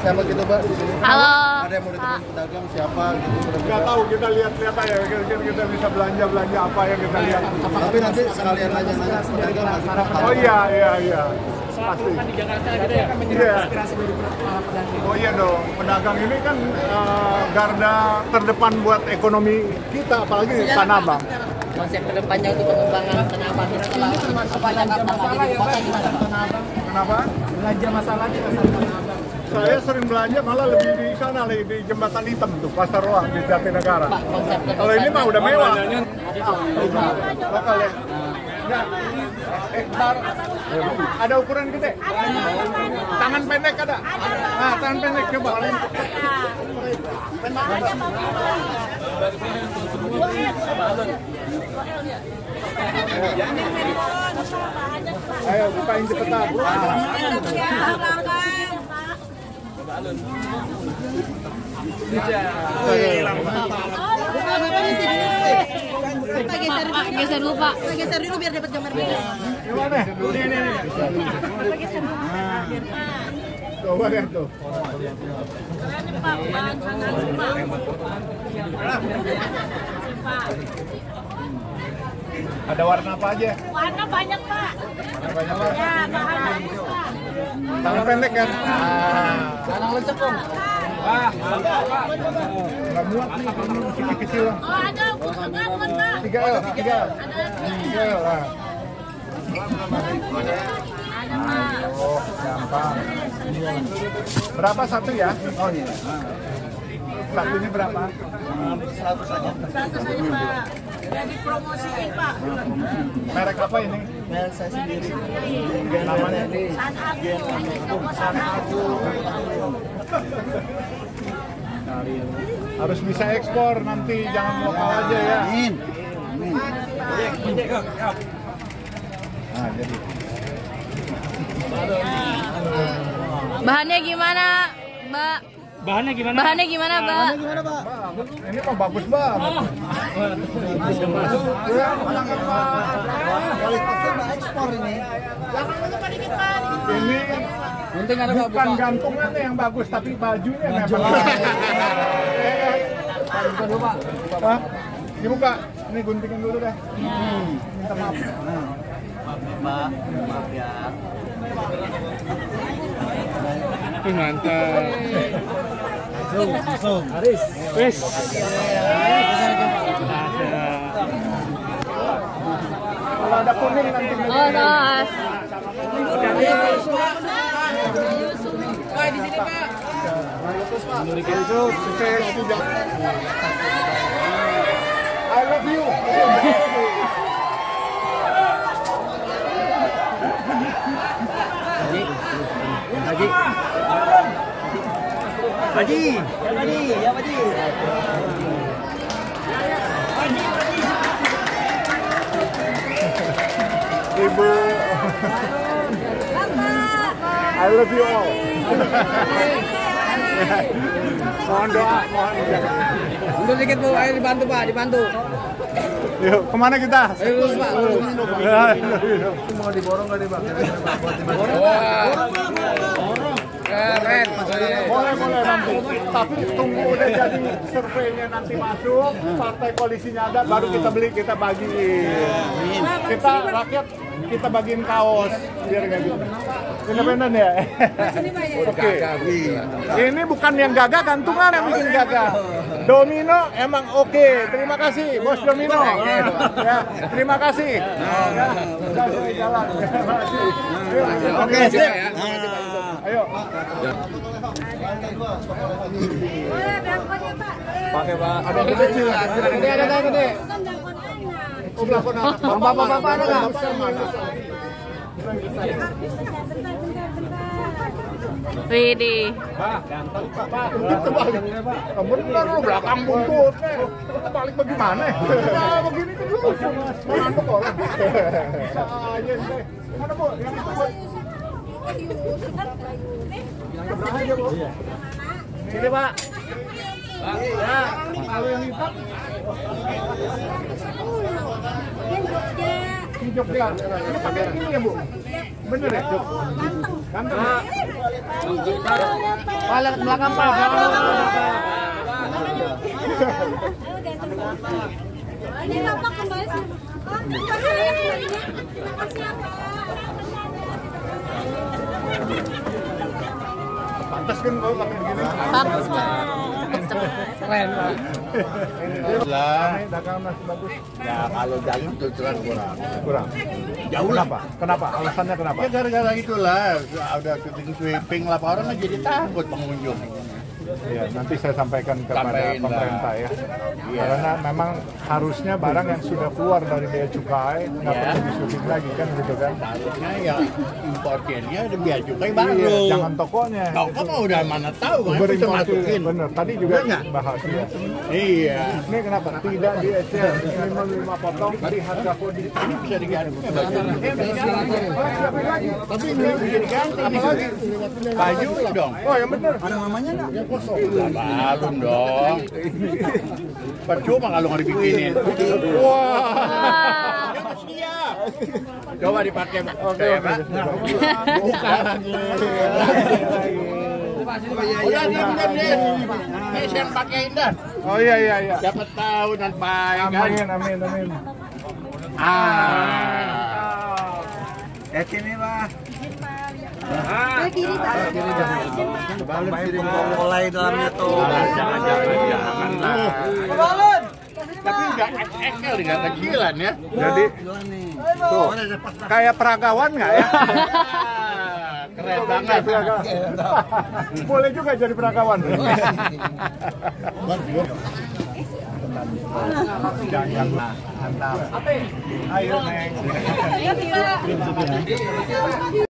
siapa gitu Mbak di sini? Halo. Ada yang mau ditanya pedagang siapa gitu? Nggak tahu, kita lihat-lihat aja, kita bisa belanja apa yang kita lihat. Tapi nanti sekalian nanya-nanya pedagang nggak sih Pak? Oh iya. Pasti. Kan di Jakarta gitu ya. Iya. Inspirasi dari pedagang. Oh iya dong, pedagang ini kan garda terdepan buat ekonomi kita, apalagi Tanah Abang. Konsep kedepannya untuk pengembangan Tanah Abang setelah apa Jakarta lagi di kota gimana Pak? Kenapa? Belanja masalahnya pasar Tanah Abang. Saya sering belanja malah lebih di sana nih, di Jembatan Hitam tuh, Pasar Ruang di Jatinegara. Pak, konsep Kalau ini mah udah mewah. Lokal ya. Ntar ada ukuran gede. Tangan pendek ada. Nah, tangan pendek coba. Ayo bukain cepetan. Geser dulu Pak. Geser dulu biar dapat gambar beda. Gimana? Nih. Coba lihat tuh. Ada warna apa aja? Warna banyak Pak. Banyak Pak. Ya, bahan bagus Pak. Tangan pendek kan? Tanang lecek dong. Nggak muat nih, ini kecil lah. Oh ada ukuran Pak. 3L. 3L lah. Oh, gampang. Berapa satu ya? Oh iya. Satunya berapa? 100 saja. 100 aja Pak. Jadi promosiin Pak. Merek apa ini? Merek saya sendiri. Namanya? San Agu. Harus bisa ekspor nanti, jangan lokal aja ya. Amin. Nah, jadi. Bahannya gimana, Mbak? Bahannya gimana? Bahannya gimana, Mbak? Gimana Pak? Ini mah bagus banget. Kualitasnya Mbak ekspor ini. Ini bukan gantungannya yang bagus, tapi bajunya memang. Buka dulu Pak. Hah? Dibuka. Ini guntingin dulu deh. Minta maaf. Mbak, maaf ya. Mantap. Langsung. Haris. Wes. Kalau ada kuning nanti. Oh, tos. Pak di sini Pak. Sukses juga. I love you. Haji, ya Haji. Ibu. I love you all. Mohon doa, mohon jaga. Mundur dikit Bu, ayo dibantu Pak, dibantu. Yuk, kemana kita? Ayo lurus Pak, lurus. Mau diborong nggak nih Pak? Keren. Boleh nanti. Tapi tunggu udah jadi surveinya nanti masuk, partai koalisinya ada, baru kita beli, kita bagiin. Kita rakyat, kita bagiin kaos, biar nggak gitu. Independen ya? Oke. Ini bukan yang gagah, gantungan yang bikin gagah. Domino emang oke. Terima kasih, Bos Domino. Ya, terima kasih. Ya, udah jalan. Terima kasih. Oke, sip. Ayo. Boleh belangkonnya Pak. Pakai Pak. Ada yang kecil. Ada gede. Oh, belakon anak. Bapak ada nggak? Widih. Pak, terbalik. Bentar lu belakang buntut. Terbalik bagaimana? Nah, begini kan lucu. Ngantuk orang. Bisa aja nih. Mana Bu? Yang itu Bu. Seberang aja Bu. Sini Pak. Ya, kalau yang hitam. Ini Jogja. Ini pakai ini ya Bu? Bener ya, Cuk? Ganteng. Balik belakang Pak. Ini Bapak kembali sih. Pantas kan kalau pakai begini. Bagus Pak. Keren Pak. Lah, Dagangan masih bagus. ya kalau daging terus terang kurang. Kurang. Jauh Kenapa? Kenapa? Alasannya kenapa? Ya gara-gara itulah, udah syuting sweeping lah, orang kan jadi takut pengunjung. Ya, nanti saya sampaikan kepada Sampaikan lah. pemerintah ya. Iya. Karena memang harusnya barang yang sudah keluar dari bea cukai nggak Iya. perlu disusun lagi kan gitu kan. Harusnya ya importernya ada biaya cukai baru. Iya, jangan tokonya. Toko mah udah mana tahu kan bisa Berimportir. masukin. Bener, tadi juga Bener nggak? bahas ya. Iya. Ini kenapa? Tidak di SCL, minimal 5 potong di harga kodi. Ini bisa diganti. Tapi Ini bisa diganti. apalagi? Baju dong. Oh yang bener. Ada namanya nggak? Yang kosong. Balon dong. Percuma kalau nggak dibikinin. Wah. Ya masih siap. Coba dipakai Pak. Oke, Saya, oke. Pak. Buka lagi. Udah diam. Ini saya pakein dah. Oh iya iya iya. Dapat tahu dan baik kan. Amin amin amin. Sini Pak. Kiri Pak. Mulai dalamnya tuh. Jangan lah. Tapi nggak XXL, nggak kecilan ya. Jadi tuh kayak peragawan nggak ya? Keren banget. Boleh juga jadi peragawan. Jangan lah, mantap. Ayo Neng. Ayo, Pak.